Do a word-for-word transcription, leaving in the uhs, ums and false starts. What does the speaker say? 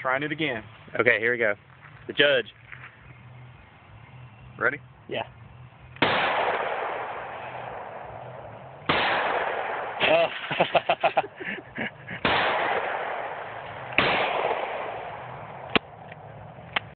trying it again. Okay, here we go. The judge. Ready? Yeah. Oh.